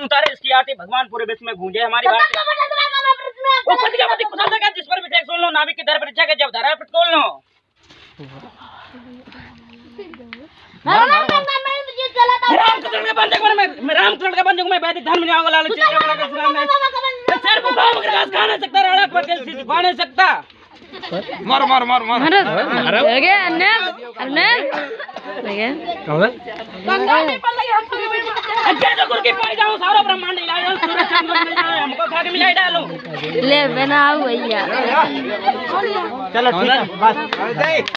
उतारे इसकी आरती भगवान पूरे विश्व में गूंजे हमारी बात। वो पति कुशल जगह जिस पर भी टेक सुन लो, नाविक की दर पर जगह जब धरा पर तोल लो। रामकृष्ण के बंदे मैं वैदिक धर्म जाऊंगा लालच चित्रकला का सुराम में सर को गांव में घास खा नहीं सकता, राणा पर कैसे सिखा नहीं सकता। मार मार मार मार लगे अन्य लगे कौन गंगा में पड़ लगी हम तो गुरु की पाई जाऊं सारा ब्रह्मांड हिला जाऊं, सूरज चंद्र मिल जाए हमको खा के मिलाई डालो ले बनाओ भैया। चलो ठीक है बस।